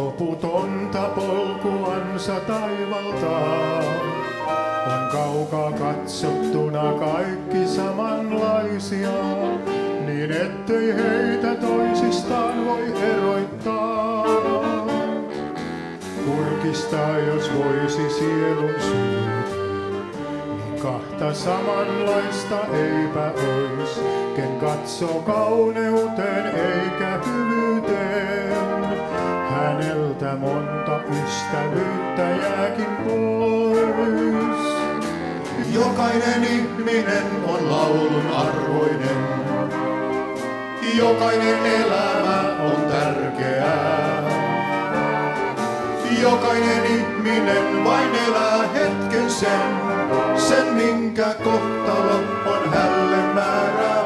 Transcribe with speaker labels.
Speaker 1: Loputonta polkuansa taivaltaan on kaukaa katsottuna kaikki samanlaisia, niin ettei heitä toisistaan voi eroittaa. Kurkistaa jos voisi sielun syyt, niin kahta samanlaista eipä ois, ken katsoo kauneuteen eikä hyvyyteen. Häneltä monta ystävyyttä jääkin pois. Jokainen ihminen on laulun arvoinen. Jokainen elämä on tärkeää. Jokainen ihminen vain elää hetken sen minkä kohtalo on hälle määrää.